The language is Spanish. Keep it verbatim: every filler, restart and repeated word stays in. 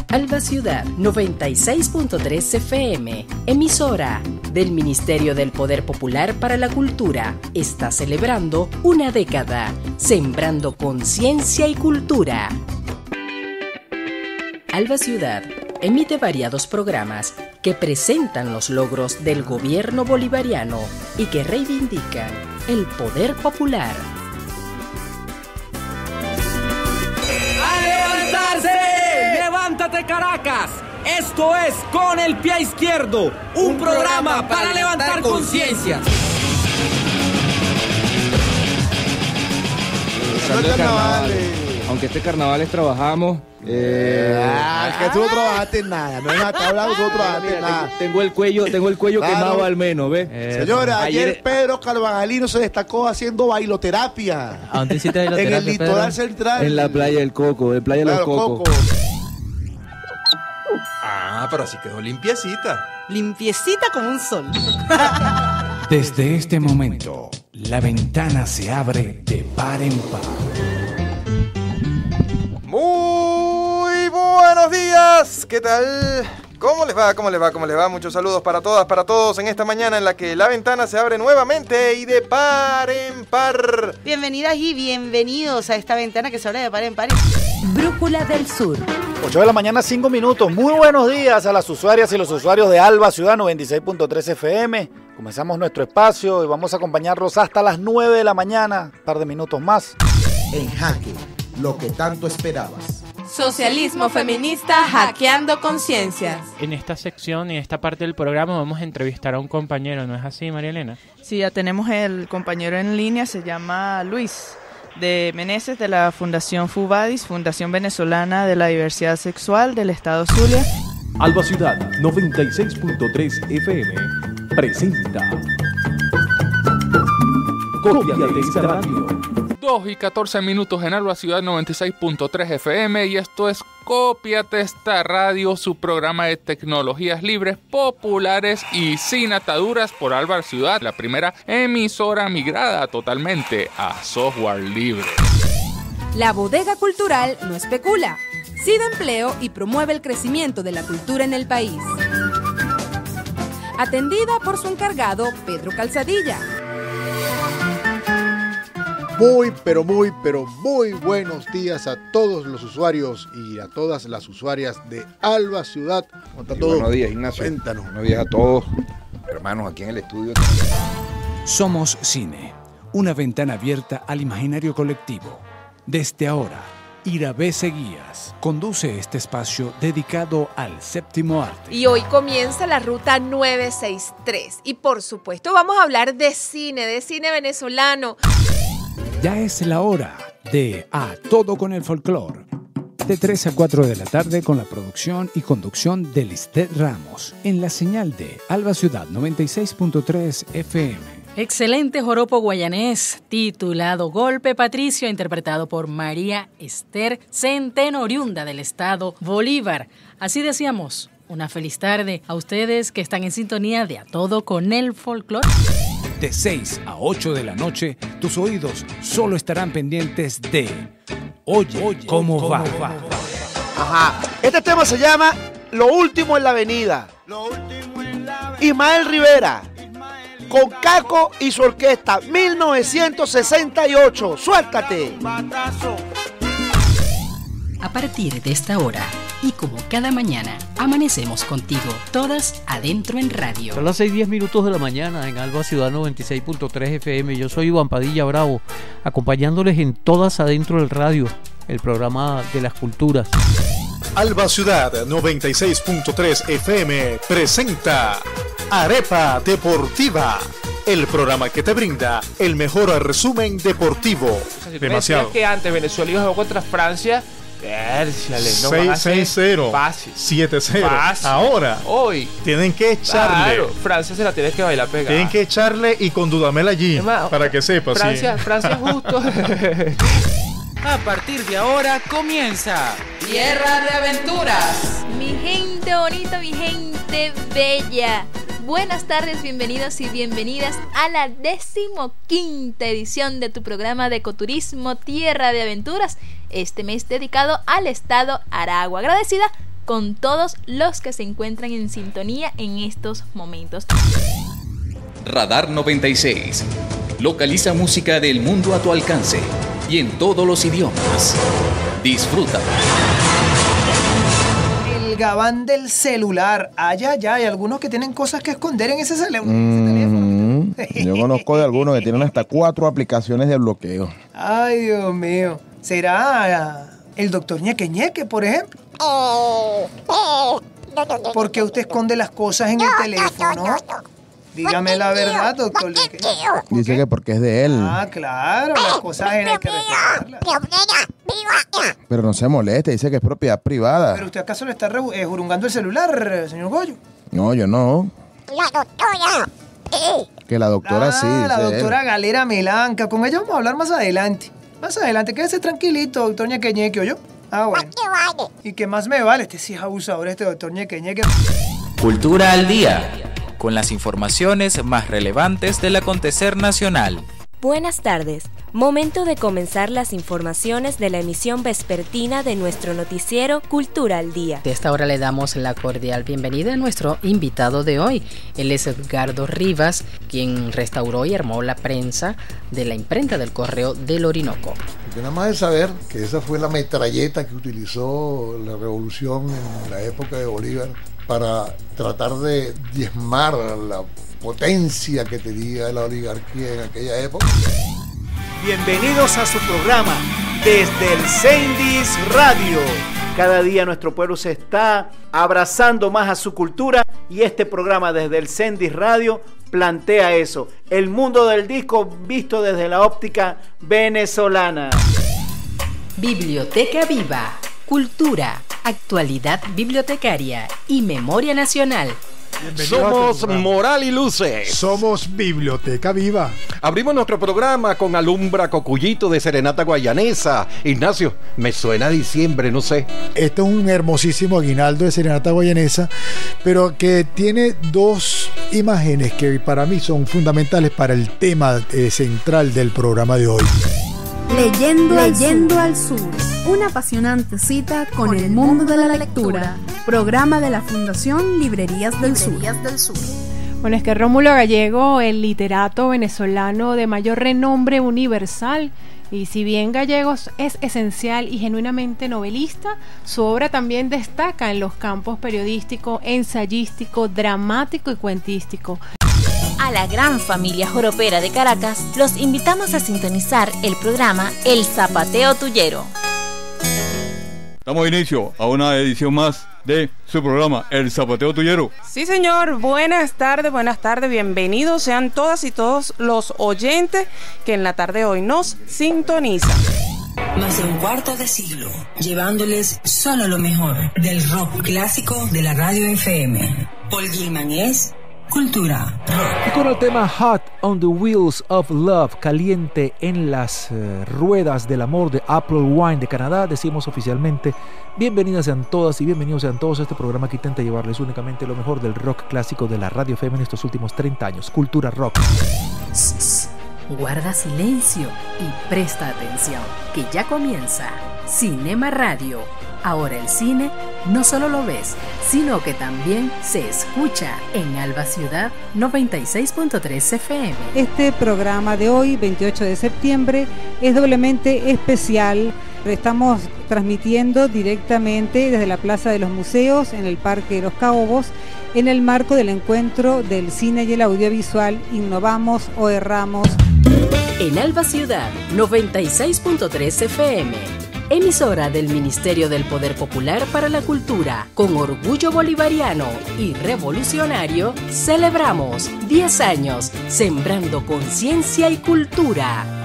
Alba Ciudad noventa y seis punto tres F M, emisora del Ministerio del Poder Popular para la Cultura, está celebrando una década, sembrando conciencia y cultura. Alba Ciudad emite variados programas que presentan los logros del gobierno bolivariano y que reivindican el poder popular. ¡A levantarse! ¡Levántate, Caracas! Esto es Con el Pie Izquierdo, un, un programa, programa para, para levantar conciencia. Aunque este carnaval es trabajamos. Eh, ah, que tú no trabajaste nada, no es nada, hablando, tú no trabajaste mira, nada. Tengo el cuello, tengo el cuello claro. quemado al menos, ¿ves? Eh, Señora, ayer, ayer Pedro Carvajalino se destacó haciendo bailoterapia. ¿A dónde hiciste bailoterapia? En el litoral Pedro? Central. En la playa del Coco, en playa de los Cocos. Coco. Ah, pero así quedó limpiecita. Limpiecita como un sol. Desde este momento, la ventana se abre de par en par. Muy buenos días, ¿qué tal? ¿Cómo les va? ¿Cómo les va? ¿Cómo les va? Muchos saludos para todas, para todos en esta mañana en la que la ventana se abre nuevamente y de par en par. Bienvenidas y bienvenidos a esta ventana que se abre de par en par. Brújula del Sur. ocho de la mañana, cinco minutos. Muy buenos días a las usuarias y los usuarios de Alba Ciudad noventa y seis punto tres F M. Comenzamos nuestro espacio y vamos a acompañarlos hasta las nueve de la mañana, un par de minutos más. En Jaque, lo que tanto esperabas. Socialismo feminista hackeando conciencias. En esta sección y esta parte del programa vamos a entrevistar a un compañero, ¿no es así, María Elena? Sí, ya tenemos el compañero en línea, se llama Luis de Meneses, de la Fundación FUVADIS, Fundación Venezolana de la Diversidad Sexual del Estado Zulia. Alba Ciudad noventa y seis punto tres F M presenta Copia de esta radio. dos y catorce minutos en Alba Ciudad noventa y seis punto tres F M y esto es Cópiate esta radio, su programa de tecnologías libres, populares y sin ataduras por Alba Ciudad, la primera emisora migrada totalmente a software libre. La bodega cultural no especula, sí da empleo y promueve el crecimiento de la cultura en el país. Atendida por su encargado, Pedro Calzadilla. Muy, pero muy, pero muy buenos días a todos los usuarios y a todas las usuarias de Alba Ciudad. Buenos días, Ignacio. Cuéntanos. Buenos días a todos, hermanos, aquí en el estudio. Somos Cine, una ventana abierta al imaginario colectivo. Desde ahora, Irabé Seguías conduce este espacio dedicado al séptimo arte. Y hoy comienza la ruta nueve seis tres. Y por supuesto vamos a hablar de cine, de cine venezolano. Ya es la hora de A Todo con el Folclor. De tres a cuatro de la tarde con la producción y conducción de Listet Ramos. En la señal de Alba Ciudad noventa y seis punto tres F M. Excelente joropo guayanés, titulado Golpe Patricio, interpretado por María Esther Centeno, oriunda del estado Bolívar. Así decíamos, una feliz tarde a ustedes que están en sintonía de A Todo con el Folclor. De seis a ocho de la noche, tus oídos solo estarán pendientes de Oye, Oye ¿cómo, ¿cómo va? va? Ajá. Este tema se llama Lo Último en la Avenida. Lo último en la avenida. Ismael Rivera, con Caco y su orquesta, mil novecientos sesenta y ocho. ¡Suéltate! A partir de esta hora, y como cada mañana, amanecemos contigo, todas adentro en radio. Son las seis y diez minutos de la mañana en Alba Ciudad noventa y seis punto tres F M. Yo soy Iván Padilla Bravo, acompañándoles en Todas Adentro del Radio, el programa de las culturas. Alba Ciudad noventa y seis punto tres F M presenta Arepa Deportiva, el programa que te brinda el mejor resumen deportivo. O sea, si demasiado. Que antes Venezuela iba a jugar contra Francia, seis cero, siete cero. Ahora hoy tienen que echarle. Claro, Francia se la tienes que bailar pegada. Tienen que echarle y con Dudamel allí, más, para que sepas. Francia, sí. Francia justo. A partir de ahora comienza Tierra de Aventuras. Mi gente bonita, mi gente bella. Buenas tardes, bienvenidos y bienvenidas a la decimoquinta edición de tu programa de ecoturismo Tierra de Aventuras, este mes dedicado al estado Aragua. Agradecida con todos los que se encuentran en sintonía en estos momentos. Radar noventa y seis. Localiza música del mundo a tu alcance y en todos los idiomas. Disfruta. El gabán del celular. Ay, ay, ay, hay algunos que tienen cosas que esconder en ese, cele- Mm, ese teléfono. Yo conozco de algunos que tienen hasta cuatro aplicaciones de bloqueo. Ay, Dios mío. ¿Será el doctor Ñeque Ñeque, por ejemplo? ¿Por qué usted esconde las cosas en el teléfono? Dígame la verdad, doctor Ñeque. Dice que porque es de él. Ah, claro, las cosas en el que respetarlas. Pero no se moleste, dice que es propiedad privada. ¿Pero usted acaso le está rebu- eh, jurungando el celular, señor Goyo? No, yo no. La doctora. Que la doctora sí, Ah, la dice él. doctora Galera Melanca. Con ella vamos a hablar más adelante. Más adelante, quédese tranquilito, doctor Ñeque Ñeque, ¿oyó? Ah, bueno. ¿Y qué más me vale? Este sí es abusador, este doctor Ñeque Ñeque. Cultura al día, con las informaciones más relevantes del acontecer nacional. Buenas tardes. Momento de comenzar las informaciones de la emisión vespertina de nuestro noticiero Cultura al Día. De esta hora le damos la cordial bienvenida a nuestro invitado de hoy. Él es Edgardo Rivas, quien restauró y armó la prensa de la imprenta del Correo del Orinoco. Porque nada más de saber que esa fue la metralleta que utilizó la revolución en la época de Bolívar para tratar de diezmar la potencia que tenía la oligarquía en aquella época. Bienvenidos a su programa desde el Sendis Radio. Cada día nuestro pueblo se está abrazando más a su cultura y este programa desde el Sendis Radio plantea eso, el mundo del disco visto desde la óptica venezolana. Biblioteca Viva, cultura, actualidad bibliotecaria y memoria nacional. Somos Moral y Luces. Somos Biblioteca Viva. Abrimos nuestro programa con Alumbra Cocuyito de Serenata Guayanesa. Ignacio, me suena a diciembre, no sé. Este es un hermosísimo aguinaldo de Serenata Guayanesa, pero que tiene dos imágenes que para mí son fundamentales para el tema eh, central del programa de hoy. Leyendo, Leyendo al Sur, una apasionante cita con, con el mundo de la lectura, programa de la Fundación Librerías del Sur. del Sur. Bueno, es que Rómulo Gallego, el literato venezolano de mayor renombre universal, y si bien Gallegos es esencial y genuinamente novelista, su obra también destaca en los campos periodístico, ensayístico, dramático y cuentístico. A la gran familia joropera de Caracas, los invitamos a sintonizar el programa El Zapateo Tuyero. Damos inicio a una edición más de su programa El Zapateo Tuyero. Sí, señor, buenas tardes, buenas tardes, bienvenidos sean todas y todos los oyentes que en la tarde de hoy nos sintonizan. Más de un cuarto de siglo, llevándoles solo lo mejor del rock clásico de la radio F M. Paul Gilman es Cultura Rock. Y con el tema Hot on the Wheels of Love, caliente en las uh, ruedas del amor de Apple Wine de Canadá, decimos oficialmente bienvenidas sean todas y bienvenidos sean todos a este programa que intenta llevarles únicamente lo mejor del rock clásico de la radio F M en estos últimos treinta años, Cultura Rock. Guarda silencio y presta atención, que ya comienza Cinema Radio. Ahora el cine no solo lo ves, sino que también se escucha en Alba Ciudad noventa y seis punto tres F M. Este programa de hoy, veintiocho de septiembre, es doblemente especial. Estamos transmitiendo directamente desde la Plaza de los Museos en el Parque de los Caobos, en el marco del encuentro del cine y el audiovisual Innovamos o Erramos. En Alba Ciudad noventa y seis punto tres F M. Emisora del Ministerio del Poder Popular para la Cultura, con orgullo bolivariano y revolucionario, celebramos diez años sembrando conciencia y cultura.